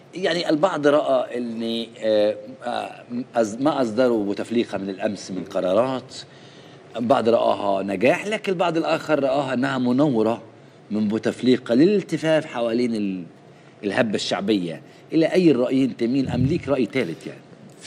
يعني البعض رأى أن ما أصدروا بوتفليقة من الأمس من قرارات، البعض رآها نجاح، لكن البعض الآخر رآها أنها منورة من بوتفليقة للالتفاف حوالين الهبة الشعبية. إلى أي الرأيين تميل أم ليك رأي ثالث؟ يعني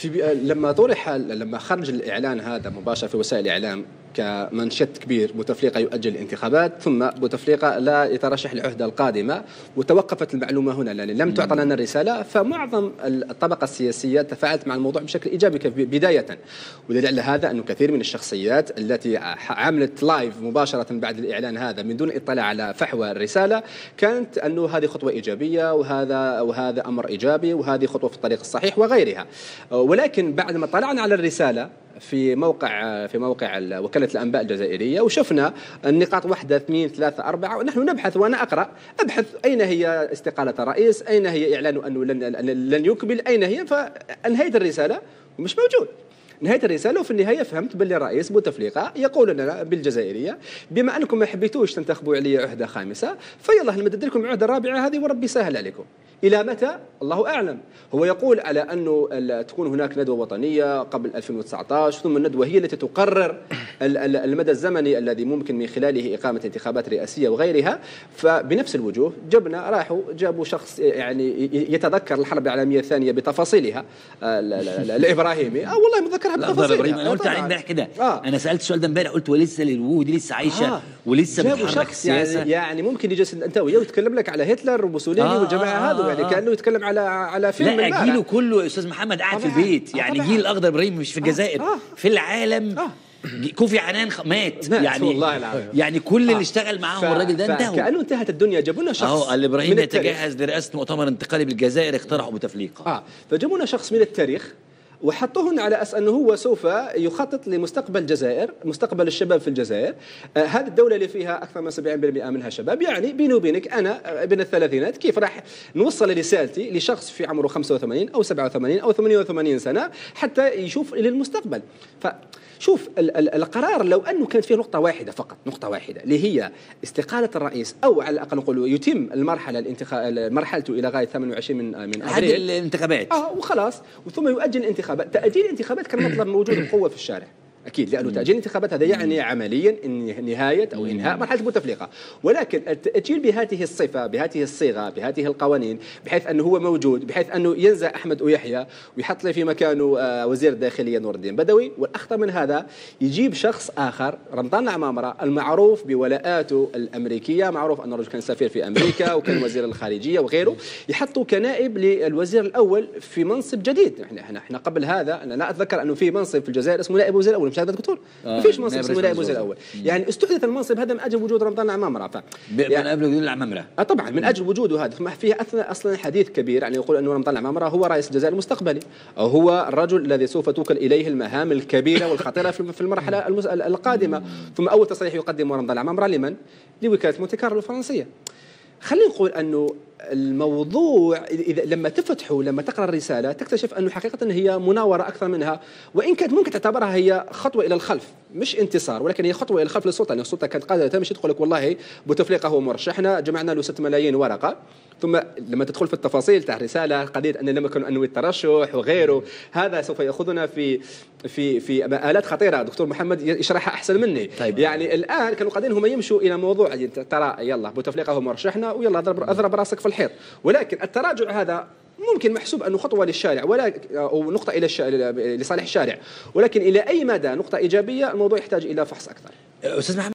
لما خرج الإعلان هذا مباشر في وسائل الإعلام كمنشط كبير، بوتفليقة يؤجل الانتخابات، ثم بوتفليقة لا يترشح للعهدة القادمة، وتوقفت المعلومة هنا لأن لم تعطى لنا الرسالة، فمعظم الطبقة السياسية تفاعلت مع الموضوع بشكل إيجابي بداية. ودليل على هذا أنه كثير من الشخصيات التي عملت لايف مباشرة بعد الإعلان هذا من دون اطلاع على فحوى الرسالة كانت أنه هذه خطوة إيجابية، وهذا أمر إيجابي، وهذه خطوة في الطريق الصحيح وغيرها. ولكن بعد ما طلعنا على الرسالة في موقع وكالة الأنباء الجزائرية وشفنا النقاط 1 2 3 4، ونحن نبحث وأنا أبحث أين هي استقالة الرئيس، أين هي إعلان أنه لن يكمل، أين هي، فانهيت الرسالة ومش موجود. نهاية الرسالة وفي النهاية فهمت باللي الرئيس بوتفليقة يقول لنا بالجزائرية بما أنكم ما حبيتوش تنتخبوا علي عهدة خامسة فيلا نمدد لكم العهدة الرابعة هذه وربي سهل عليكم. إلى متى؟ الله أعلم. هو يقول على أنه تكون هناك ندوة وطنية قبل 2019، ثم الندوة هي التي تقرر المدى الزمني الذي ممكن من خلاله إقامة انتخابات رئاسية وغيرها. فبنفس الوجوه جابوا شخص يعني يتذكر الحرب العالمية الثانية بتفاصيلها، الإبراهيمي. والله متذكرها بتفاصيلها. أنا قلت عليه امبارح كده. أنا سألت السؤال ده امبارح، قلت ولسه الوجوه دي لسه عايشة ولسه بتحرك السياسة. يعني ممكن يجلس أنت وياه ويتكلم لك على هتلر وموسوليني والجماعة هذو، يعني كأنه يتكلم على فيلم. لا جيله كله يا أستاذ محمد قاعد في البيت، يعني جيل الأخضر إبراهيم مش في الجزائر، في العالم. كوفي عنان مات يعني والله العظيم. يعني كل اللي اشتغل معاهم الراجل ده انتهوا، كأنه انتهت الدنيا. جابوا لنا شخص الإبراهيم يتجهز لرئاسة مؤتمر انتقالي بالجزائر، اقترحوا بوتفليقة. فجابوا لنا شخص من التاريخ وحطوهن على أساس أنه هو سوف يخطط لمستقبل الجزائر، مستقبل الشباب في الجزائر. هذه الدولة اللي فيها أكثر من 70% منها شباب. يعني بيني وبينك أنا ابن الثلاثينات، كيف راح نوصل رسالتي لشخص في عمره 85 أو 87 أو 88 سنة حتى يشوف للمستقبل؟ شوف القرار لو أنه كانت فيه نقطة واحدة فقط، نقطة واحدة اللي هي استقالة الرئيس، أو على الأقل نقول يتم مرحلته إلى غاية 28 من أبريل الانتخابات وخلاص، وثم يؤجل الانتخابات. تأجيل الانتخابات كان مطلب موجود بقوة في الشارع أكيد، لأنه تأجيل الانتخابات هذا يعني عمليا نهاية أو إنهاء مرحلة بوتفليقة. ولكن التأجيل بهذه الصفة، بهذه الصيغة، بهذه القوانين، بحيث أنه هو موجود، بحيث أنه ينزع أحمد ويحيى ويحط لي في مكانه وزير الداخلية نور الدين بدوي، والأخطر من هذا يجيب شخص آخر رمضان العمامرة المعروف بولاءاته الأمريكية، معروف أنه رجل كان سفير في أمريكا وكان وزير الخارجية وغيره، يحطه كنائب للوزير الأول في منصب جديد. احنا قبل هذا أنا لا أتذكر أنه في منصب في الجزائر اسمه نائب وزير الأول، مش هذا الدكتور؟ ما فيش منصب اسمه نائب وزير الأول. يعني استحدث المنصب هذا من أجل وجود رمضان العمامرة. من قبل وجود العمامرة طبعا من أجل وجوده هذا. فيه أصلا حديث كبير يعني يقول أنه رمضان العمامرة هو رئيس الجزائر المستقبلي، أو هو الرجل الذي سوف توكل إليه المهام الكبيرة والخطيرة في المرحلة القادمة. ثم أول تصريح يقدم رمضان العمامرة لمن؟ لوكالة مونتي كارلو الفرنسية. خلينا نقول أنه الموضوع إذا لما تفتحه، لما تقرأ الرسالة تكتشف أنه حقيقة هي مناورة أكثر منها، وإن كانت ممكن تعتبرها هي خطوة إلى الخلف مش انتصار، ولكن هي خطوة إلى الخلف للسلطة. يعني السلطة كانت قادرة تمشي تقول لك والله بوتفليقة هو مرشحنا، جمعنا له 6 ملايين ورقة. ثم لما تدخل في التفاصيل تاع الرسالة قضية أن لم يكن أنه الترشح وغيره، هذا سوف يأخذنا في آلات خطيرة. دكتور محمد يشرحها أحسن مني. طيب. يعني الآن كانوا قاعدين هم يمشوا إلى موضوع ترى يلا بوتفليقة هو مرشحنا ويلا أضرب راسك في الحيط. ولكن التراجع هذا ممكن محسوب أنه خطوة للشارع أو نقطة إلى لصالح الشارع، ولكن إلى أي مدى نقطة إيجابية الموضوع يحتاج إلى فحص أكثر. أستاذ محمد